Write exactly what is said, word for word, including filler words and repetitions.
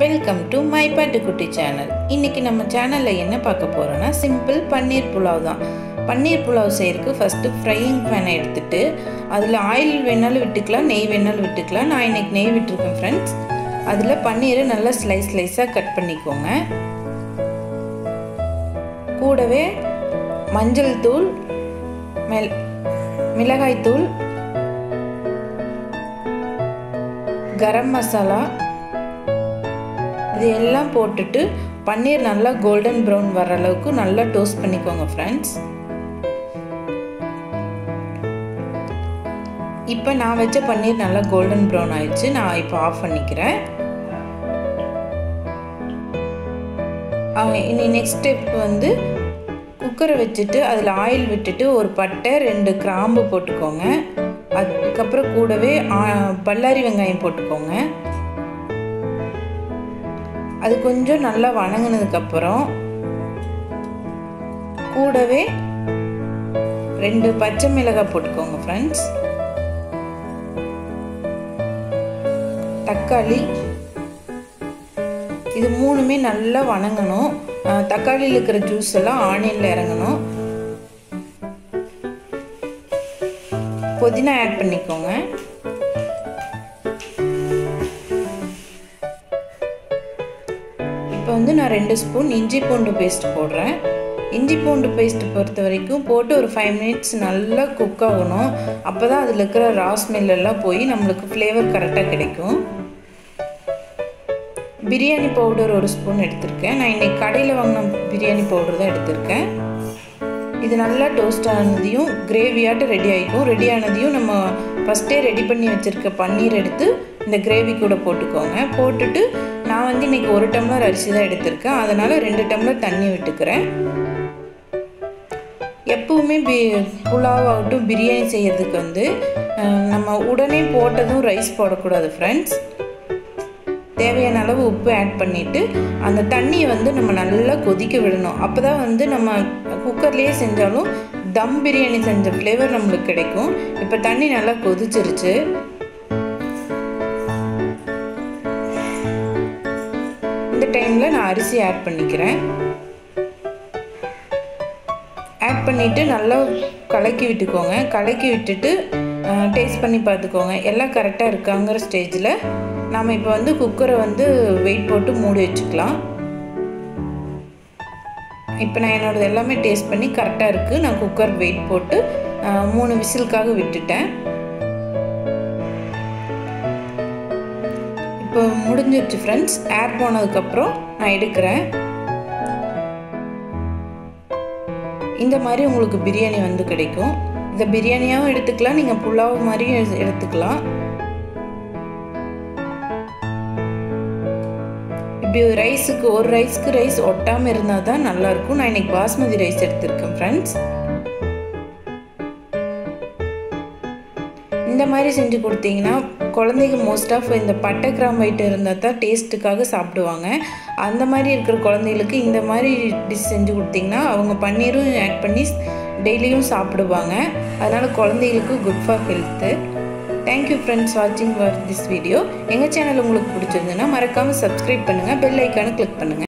Welcome to my பட்டுக்குட்டி channel. இன்றைக்கி நம்ம சேனலில் என்ன பார்க்க போகிறோன்னா சிம்பிள் பன்னீர் புலாவ் தான். பன்னீர் புலாவ் செய்கிறதுக்கு ஃபஸ்ட்டு ஃப்ரையிங் பேனை எடுத்துகிட்டு அதில் ஆயில் வேணாலும் விட்டுக்கலாம், நெய் வேணாலும் விட்டுக்கலாம். நான் இன்றைக்கி நெய் விட்டுருக்கேன் ஃப்ரெண்ட்ஸ். அதில் பன்னீரை நல்லா ஸ்லைஸ் ஸ்லைஸாக கட் பண்ணிக்கோங்க. கூடவே மஞ்சள் தூள், மெல் மிளகாய் தூள், கரம் மசாலா இது எல்லாம் போட்டுட்டு பன்னீர் நல்லா கோல்டன் ப்ரௌன் வர அளவுக்கு நல்லா டோஸ்ட் பண்ணிக்கோங்க ஃப்ரெண்ட்ஸ். இப்போ நான் வச்ச பன்னீர் நல்லா கோல்டன் ப்ரௌன் ஆயிடுச்சு. நான் இப்போ ஆஃப் பண்ணிக்கிறேன். இனி நெக்ஸ்ட் ஸ்டெப் வந்து குக்கரை வச்சுட்டு அதில் ஆயில் விட்டுட்டு ஒரு பட்டை ரெண்டு கிராம்பு போட்டுக்கோங்க. அதுக்கப்புறம் கூடவே பல்லாரி வெங்காயம் போட்டுக்கோங்க. அது கொஞ்சம் நல்லா வணங்கினதுக்கப்புறம் கூடவே ரெண்டு பச்சை மிளகாய் போட்டுக்கோங்க ஃப்ரெண்ட்ஸ். தக்காளி, இது மூணுமே நல்லா வணங்கணும். தக்காளியில் இருக்கிற ஜூஸ் எல்லாம் ஆனியனில் இறங்கணும். புதினா ஆட் பண்ணிக்கோங்க. இப்போ வந்து நான் ரெண்டு ஸ்பூன் இஞ்சி பூண்டு பேஸ்ட் போடுறேன். இஞ்சி பூண்டு பேஸ்ட் பொறுத்த வரைக்கும் போட்டு ஒரு ஃபைவ் மினிட்ஸ் நல்லா குக் ஆகணும். அப்போ தான் அதில் இருக்கிற ரா ஸ்மெல் எல்லாம் போய் நம்மளுக்கு ஃப்ளேவர் கரெக்டாக கிடைக்கும். பிரியாணி பவுடர் ஒரு ஸ்பூன் எடுத்திருக்கேன். நான் இன்றைக்கி கடையில் வாங்கின பிரியாணி பவுடர் தான் எடுத்திருக்கேன். இது நல்லா டோஸ்ட் ஆனதையும் கிரேவியாட்டு ரெடி ஆகிக்கும். ரெடி ஆனதையும் நம்ம ஃபஸ்ட்டே ரெடி பண்ணி வச்சுருக்க பன்னீர் எடுத்து இந்த கிரேவி கூட போட்டுக்கோங்க. போட்டுட்டு நான் வந்து இன்றைக்கி ஒரு டம்ளர் அரிசி தான் எடுத்திருக்கேன். அதனால் ரெண்டு டம்ளர் தண்ணி விட்டுக்கிறேன். எப்பவுமே பி புலாவ் ஆகட்டும் பிரியாணி செய்கிறதுக்கு வந்து நம்ம உடனே போட்டதும் ரைஸ் போடக்கூடாது ஃப்ரெண்ட்ஸ். தேவையான அளவு உப்பு ஆட் பண்ணிவிட்டு அந்த தண்ணியை வந்து நம்ம நல்லா கொதிக்க விடணும். அப்போ தான் வந்து நம்ம குக்கர்லேயே செஞ்சாலும் தம் பிரியாணி செஞ்ச ஃப்ளேவர் நம்மளுக்கு கிடைக்கும். இப்போ தண்ணி நல்லா கொதிச்சிருச்சு. இந்த டைமில் நான் அரிசி ஆட் பண்ணிக்கிறேன். ஆட் பண்ணிவிட்டு நல்லா கலக்கி விட்டுக்கோங்க. கலக்கி விட்டுட்டு டேஸ்ட் பண்ணி பார்த்துக்கோங்க எல்லாம் கரெக்டாக இருக்காங்கிற ஸ்டேஜில் நாம் இப்போ வந்து குக்கரை வந்து வெயிட் போட்டு மூடி வச்சுக்கலாம். இப்போ நான் என்னோடது எல்லாமே டேஸ்ட் பண்ணி கரெக்டாக இருக்குது. நான் குக்கர் வெயிட் போட்டு மூணு விசிலுக்காக விட்டுட்டேன். இப்போ முடிஞ்சிருச்சு ஃப்ரெண்ட்ஸ். ஏர் போனதுக்கப்புறம் நான் எடுக்கிறேன். இந்த மாதிரி உங்களுக்கு பிரியாணி வந்து கிடைக்கும். இதை பிரியாணியாகவும் எடுத்துக்கலாம், நீங்கள் புலாவ் மாதிரியும் எடுத்துக்கலாம். இப்படி ரைஸுக்கு ஒரு ரைஸ்க்கு ரைஸ் ஒட்டாமல் இருந்தால் தான் நல்லாயிருக்கும். நான் இன்றைக்கி பாஸ்மதி ரைஸ் எடுத்திருக்கேன் ஃப்ரெண்ட்ஸ். இந்த மாதிரி செஞ்சு கொடுத்தீங்கன்னா குழந்தைங்க மோஸ்ட் ஆஃப் இந்த பட்டை கிராம்பு ஐட்டம் இருந்தால் தான் டேஸ்ட்டுக்காக சாப்பிடுவாங்க. அந்த மாதிரி இருக்கிற குழந்தைகளுக்கு இந்த மாதிரி டிஷ் செஞ்சு கொடுத்தீங்கன்னா அவங்க பன்னீரும் ஆட் பண்ணி டெய்லியும் சாப்பிடுவாங்க. அதனால் குழந்தைகளுக்கு good for health. Thank you friends வாட்சிங் ஃபார் திஸ் வீடியோ. எங்கள் சேனல் உங்களுக்கு பிடிச்சிருந்துன்னா மறக்காமல் சப்ஸ்கிரைப் பண்ணுங்கள், பெல் ஐக்கானை கிளிக் பண்ணுங்கள்.